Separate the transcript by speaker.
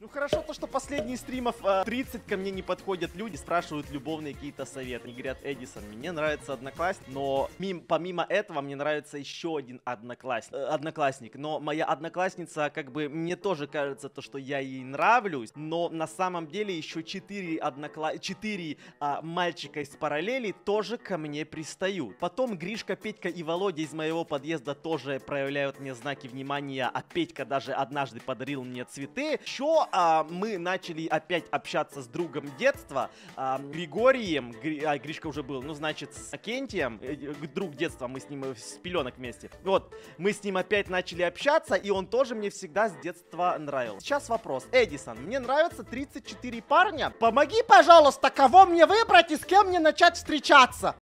Speaker 1: Ну хорошо то, что последние стримов 30 ко мне не подходят люди, спрашивают любовные какие-то советы. Они говорят: Эдисон, мне нравится одноклассник, но помимо этого мне нравится еще один одноклассник. Но моя одноклассница, как бы, мне тоже кажется то, что я ей нравлюсь, но на самом деле еще 4 мальчика из параллели тоже ко мне пристают. Потом Гришка, Петька и Володя из моего подъезда тоже проявляют мне знаки внимания, а Петька даже однажды подарил мне цветы. Еще мы начали опять общаться с другом детства, Григорием, Гришка уже был, ну, значит, с Акентием, друг детства, мы с ним с пеленок вместе. Вот, мы с ним опять начали общаться, и он тоже мне всегда с детства нравился. Сейчас вопрос. Эдисон, мне нравятся 34 парня. Помоги, пожалуйста, кого мне выбрать и с кем мне начать встречаться?